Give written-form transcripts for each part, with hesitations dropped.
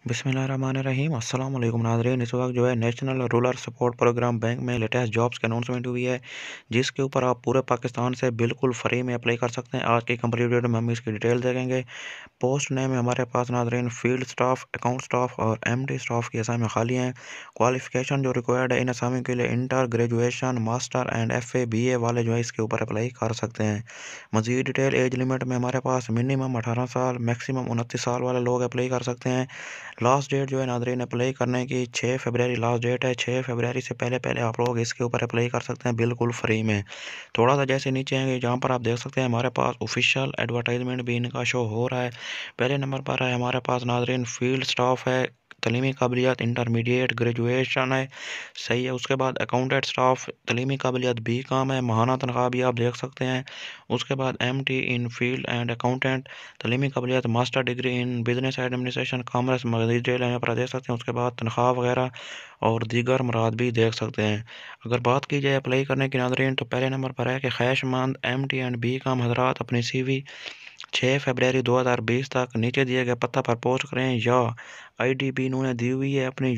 बिस्मिल्लाहिर्रहमानिर्रहीम अस्सलाम वालेकुम नाज़रीन। इस वक्त जो है National Rural Support Programme Bank में लेटेस्ट जॉब्स की अनाउंसमेंट हुई है, जिसके ऊपर आप पूरे पाकिस्तान से बिल्कुल फ्री में अप्लाई कर सकते हैं। आज की कंप्लीट वीडियो में हम इसकी डिटेल देखेंगे। पोस्ट नेम है हमारे पास नाज़रीन फील्ड स्टाफ, अकाउंट स्टाफ और एमडी स्टाफ की असामी खाली हैं। क्वालिफिकेशन जो रिक्वायर्ड है इन असामी के लिए inter graduation master and FA BA वाले जो है इसके ऊपर अप्लाई कर सकते हैं। मज़ीद डिटेल एज लिमिट में हमारे पास मिनिमम 18 साल मैक्सिमम 29 साल वाले लोग अप्लाई कर सकते हैं। लास्ट डेट जो है नाज़रीन अप्लाई करने की 6 फरवरी लास्ट डेट है। 6 फरवरी से पहले पहले आप लोग इसके ऊपर अप्लाई कर सकते हैं बिल्कुल फ्री में। थोड़ा सा जैसे नीचे आएंगे जहाँ पर आप देख सकते हैं हमारे पास ऑफिशियल एडवर्टाइजमेंट भी इनका शो हो रहा है। पहले नंबर पर है हमारे पास नाज़रीन फील्ड स्टाफ है, तलीमी काबिलियत इंटरमीडिएट ग्रेजुएशन है, सही है। उसके बाद अकाउंटेंट स्टाफ तलीमी काबिलियत बी काम है, माहाना तनख्वाह भी आप देख सकते हैं। उसके बाद MT in field and accountant तलीमी काबिलियत master degree in business administration commerce मजीद डिटेल यहाँ पर देख सकते हैं। उसके बाद तनख्वाह वगैरह और दीगर मराद भी देख सकते हैं। अगर बात की जाए अप्लाई करने की नाज़रीन तो पहले नंबर पर है कि ख्वाहिशमंद MT एंड बी काम हजरात अपनी CV 6 फरवरी 2020 तक नीचे दिए गए पता पर पोस्ट करें, या IDP इन्होंने दी हुई है अपनी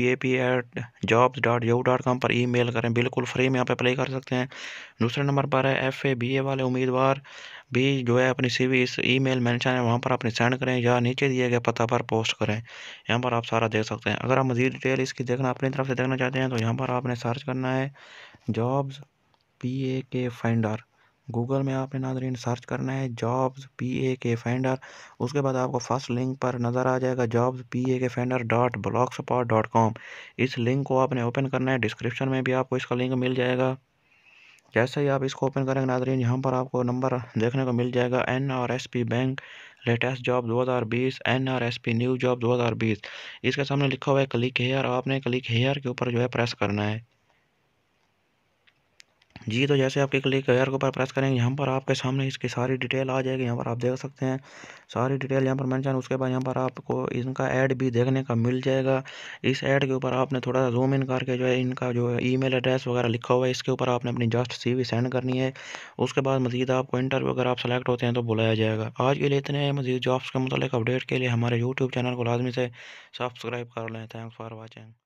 upap@jobs.yahoo.com पर ईमेल करें। बिल्कुल फ्री में आप अप्लाई कर सकते हैं। दूसरे नंबर पर है FA BA वाले उम्मीदवार भी जो है अपनी CV इस ईमेल मेंशन है वहाँ पर अपनी सेंड करें या नीचे दिए गए पता पर पोस्ट करें। यहाँ पर आप सारा देख सकते हैं। अगर आप मज़ीद डिटेल इसकी देखना अपनी तरफ से देखना चाहते हैं तो यहाँ पर आपने सर्च करना है जॉब्स PAK फाइंडर। गूगल में आपने नाज़रीन सर्च करना है जॉब्स PAK फाइंडर। उसके बाद आपको फर्स्ट लिंक पर नज़र आ जाएगा jobs.pak-finder.blogspot.com। इस लिंक को आपने ओपन करना है। डिस्क्रिप्शन में भी आपको इसका लिंक मिल जाएगा। जैसे ही आप इसको ओपन करेंगे नाज़रीन यहाँ पर आपको नंबर देखने को मिल जाएगा NRSP bank latest job 2020 NRSP new job 2020। इसके सामने लिखा हुआ है क्लिक हेयर। आपने क्लिक हेयर के ऊपर जो है प्रेस करना है जी। तो जैसे आपके क्लिक हेयर के ऊपर प्रेस करेंगे यहाँ पर आपके सामने इसकी सारी डिटेल आ जाएगी। यहाँ पर आप देख सकते हैं सारी डिटेल यहाँ पर मेंशन। उसके बाद यहाँ पर आपको इनका ऐड भी देखने का मिल जाएगा। इस ऐड के ऊपर आपने थोड़ा सा जूम इन करके जो है इनका जो है ईमेल एड्रेस वगैरह लिखा हुआ है इसके ऊपर आपने अपनी जस्ट CV सेंड करनी है। उसके बाद मज़ीद आपको इंटरव्यू अगर आप सेलेक्ट होते हैं तो बुलाया जाएगा। आज के लिए इतने हैं। मज़ीद जॉब्स के मुतालिक अपडेट के लिए हमारे यूट्यूब चैनल को लाजमी से सब्सक्राइब कर लें। Thanks for watching.